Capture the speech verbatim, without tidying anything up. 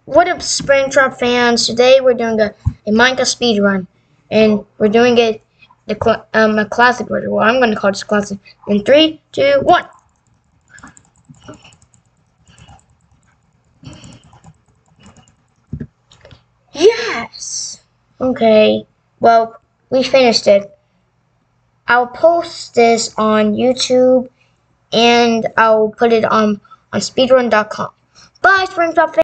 What up, Springtrap fans? Today we're doing a, a Minecraft speedrun, and we're doing it the cl um a classic version. Well, I'm going to call this classic. In three, two, one. Yes. Okay. Well, we finished it. I'll post this on YouTube, and I'll put it on on speedrun dot com. Bye, Springtrap fans.